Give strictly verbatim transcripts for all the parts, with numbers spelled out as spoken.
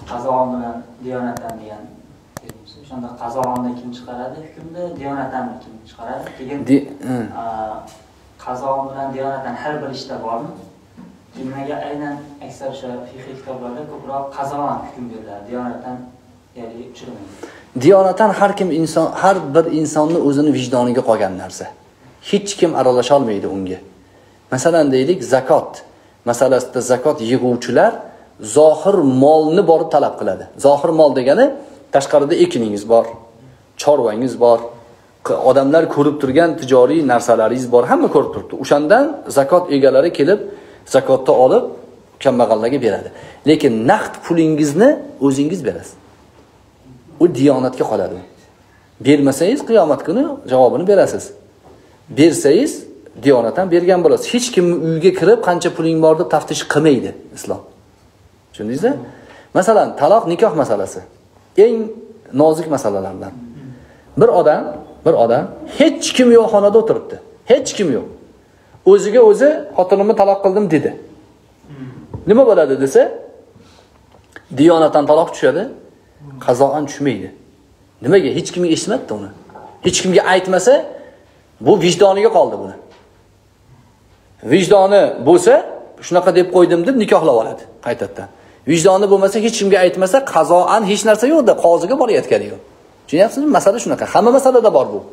Qazoon bilan diyonatdan degan. O'shanda qazoonni kim chiqaradi hukmni, diyonatdan kim chiqaradi? Keyin qazoon bilan diyonatdan har bir ishda bormi? Nimaga aynan aksar o'sha fiqh kitoblarda ko'proq qazoon hukm beriladi, diyonatdan ya'ni uchirmaydi. Diyonatdan har kim inson, har bir insonni o'zini vijdoniga qolgan narsa. Hech kim aralasha olmaydi unga. Masalan deylik, zakot masalasida zakot yig'uvchilar zohir molni borib talab qiladi. Zohir mol degani tashqarida ekiningiz bor, chorvangiz bor, odamlar ko'rib turgan tijoriy narsalaringiz bor, hamma ko'rib turibdi. O'shandan zakot egalari kelib zakotni olib kambag'allarga beradi. Lekin naqd pulingizni o'zingiz berasiz. U diyonatga qoladi. Bermasangiz qiyomat kuni javobini berasiz. Bersangiz diyonatdan bergan bo'lasiz. Hech kim uyga kirib qancha puling bor deb taftish qilmaydi islom. Tushundingizmi? Masalan, taloq nikoh masalasi eng nozik masalalardan. Bir odam, bir odam hech kim yo'q xonada o'tiribdi. Hech kim yo'q. O'ziga o'zi xotinimni taloq qildim dedi. Nima bo'ladi desa, diyonatdan taloq tushadi, qazoan tushmaydi. Nimaga? Hech kimga eshitmadi uni. Hech kimga aytmasa, bu vijdoniga qoldi buni. Vijdoni bo'lsa, shunaqa deb qo'ydim deb nikohlab oladi qaytadan. Vijdoni bo'lmasa, hech kimga aytmasa, qazoan hech narsa yo'q-da, qoziga borayotgani yo'q. Tushunyapsizmi? Masala shunaqa. Hamma masalada bor bu.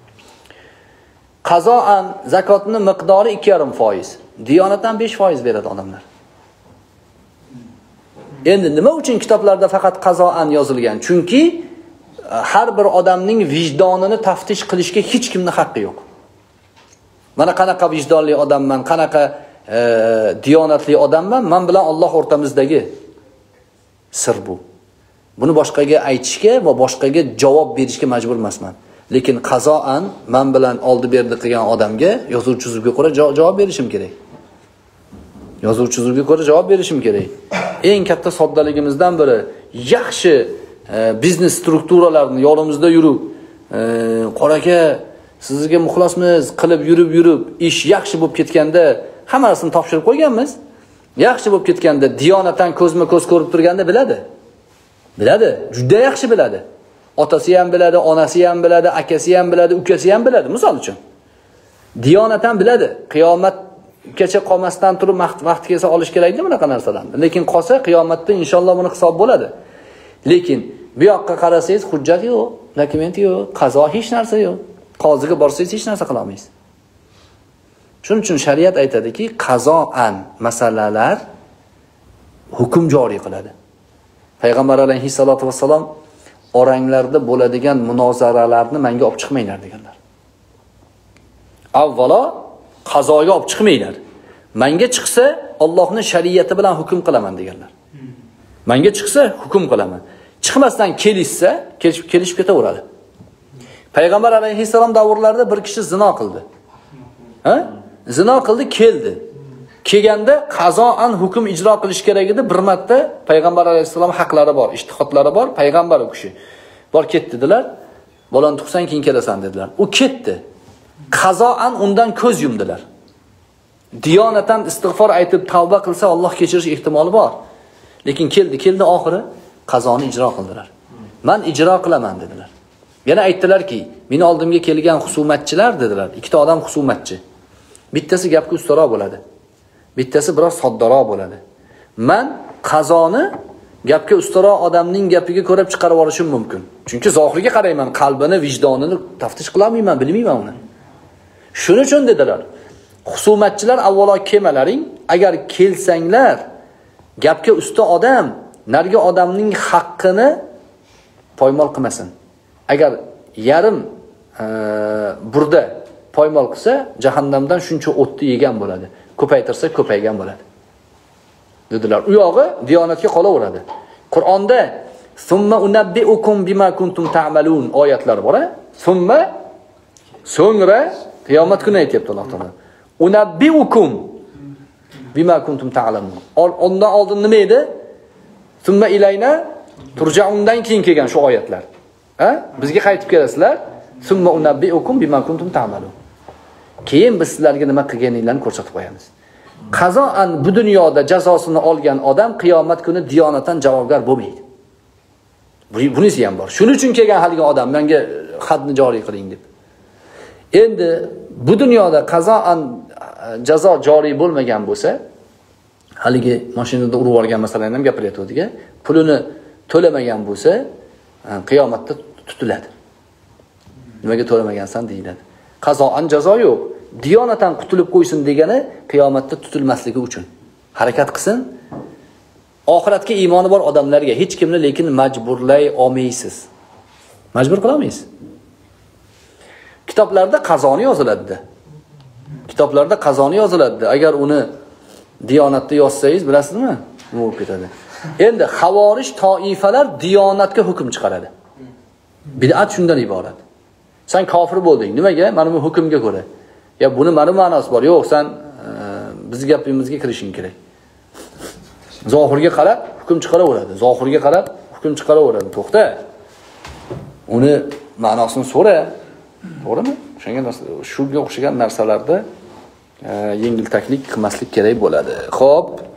Qazoan zakotning miqdori ikki yarim foiz. Diyonatdan besh foiz beradi odamlar. Endi nima uchun kitoblarda faqat qazoan yozilgan? Chunki har bir odamning vijdonini taftish qilishga hech kimning haqqi yo'q. Mana qanaqa vijdonli odamman, qanaqa e, diyonatli odamman, men bilan Alloh o'rtamizdagi sir bu. Buni boshqaga aytishga va boshqaga javob berishga majbur emasman. Lekin qazoan men bilan oldi berdi qilgan odamga yozuv chizuvga ko'ra javob berishim kerak. Yozuv chizuvga ko'ra javob berishim kerak. Eng katta soddaligimizdan biri yaxshi e, biznes strukturalarni yo'limizda yurib, e, qoraka sizga muxlismiz qilib yurib yurib ish yaxshi bo'lib ketganda hammasini topshirib qo'yganmiz. Yaxshi bo'lib ketganda diyonatdan ko'zma-ko'z ko'rib turganda biladi. Biladi, juda yaxshi biladi. Otasi ham biladi, onasi ham biladi, akasi ham biladi, ukasi ham biladi, misol uchun. Diyonatdan biladi. Qiyomatgacha qolmasdan turib vaqt kelsa olish kerakda bunaqa narsalarni. Lekin qolsa qiyomatda inshaalloh buni hisob bo'ladi. Lekin bu yoqqa qarasangiz hujjat yo'q, dokument yo'q, qazo hech narsa yo'q. Qoziga borsangiz hech narsa qila olmaysiz. Shuning uchun shariat aytadiki, qazoan masalalar hukm joriy qiladi. Payg'ambar alayhissalatu vassalom oranglarda bo'ladigan munozaralarni menga olib chiqmanglar deganlar. Avvalo qazoga olib chiqmanglar. Menga chiqsa Allohning shariati bilan hukm qilaman deganlar. Menga chiqsa hukm qilaman. Chiqmasdan kelishsa, kelishib kelishib ketaveradi. Payg'ambar alayhissalom davrlarida bir kishi zino qildi. Ha? Zino qildi, keldi. Kelganda qazoan hukm ijro qilish kerak edi. Bir marta Payg'ambar alayhissalom haqlari bor, ijtihodlari bor. Payg'ambar u kishi. Bor ketdi dedilar. Bolani tuqsan keyin kelasan dedilar. U ketdi. Qazoan undan ko'z yumdilar. Diyonatan istig'for aytib tavba qilsa Alloh kechirish ehtimoli bor. Lekin keldi, keldi oxiri qazoni ijro qildilar. Men ijro qilaman dedilar. Yana aytdilarki, meni oldimga kelgan husumatchilar dedilar. Ikkita odam husumatchi. Bittasi gapga ustaroq bo'ladi. Bittasi biroz soddaroq bo'ladi. Men qazoni gapga ustaroq odamning gapiga ko'rib chiqarib olishim mumkin. Chunki zohiriga qarayman, qalbini, vijdonini taftish qila olmayman, bilmayman uni. Shuning uchun dedilar, husumatchilar avvalo kelmalaring, agar kelsanglar, gapga usta odam nargi odamning haqqini poymol qilmasin. Agar yarim e, burda poymol qilsa, jahannamdan shuncha o'tni yegan bo'ladi. Ko'paytirsa ko'paygan bo'ladi. Dedilar. U yog'i diyonatga qolaveradi. Qur'onda "Summa unabbiukum bima kuntum ta'malun" oyatlar bor. Summa so'ngra qiyomat kuni aytibdi Alloh taolo. Unabbiukum bima kuntum ta'lamun. Undan oldin nima edi? Summa ilayna turja'undan keyin kelgan shu oyatlar. Ha? Bizga qaytib kelasizlar. Summa unabbiukum bima kuntum ta'malun. Keyin biz sizlarga nima qilganinglarni ko'rsatib qo'yamiz. Qazoan bu dunyoda jazosini olgan odam qiyomat kuni diyonatan javobgar bo'lmaydi. Bunisi ham bor. Shuning uchun kelgan haligi odam menga xatni joriy qiling deb. Endi bu dunyoda qazoan jazo joriy bo'lmagan bo'lsa, haligi mashinada urib olgan masalani ham gapiryapti, pulini to'lamagan bo'lsa, qiyomatda tutiladi. Nimaga to'lamagansan deyiladi. Qazoan jazo yo'q. Diyonatan qutulib qo'ysin degani qiyomatda tutilmasligi uchun. Harakat qilsin. Oxiratga iymoni bor odamlarga hech kimni lekin majburlay olmaysiz. Majbur qila olmaysiz. Kitoblarda qazoni yoziladi. Kitoblarda qazoni yoziladi. Agar uni diyonatda yozsangiz, bilasizmi? Nima bo'lib ketadi. Endi xavorish toifalar diyonatga hukm chiqaradi. Bid'at shundan iborat. Sen kofir bo'lding. Nimaga? Mana bu hukmga ko'ra. Ya buni mana ma'nosi bor. Yo'q, sen e, biz gapimizga kirishing kerak. Zohirga qarab hukm chiqaraveradi. Zohirga qarab hukm chiqaraveradi. To'xta. Uni ma'nosini so'ra. To'g'rimi? Shunga shunga o'xshagan narsalarda e, yengiltaklik qilmaslik kerak bo'ladi. Xo'p.